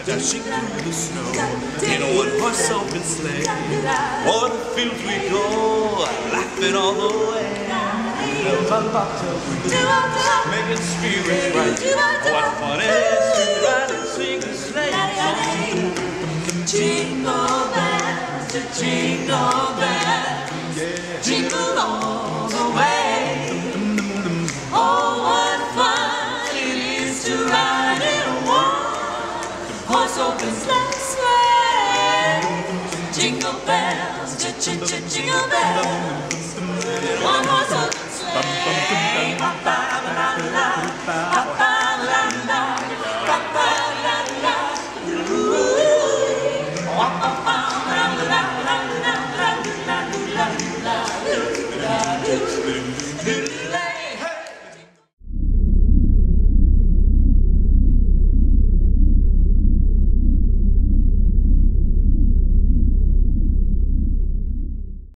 dashing through the snow in a one-horse open sleigh. O'er the fields we go, laughing all the way. Making spirits bright. What fun it is to ride and sing a sleigh. Jingle bells, jingle bells, jingle all the way. Oh, what fun it is to ride in a one-horse open sleigh. Jingle bells, jingle bells.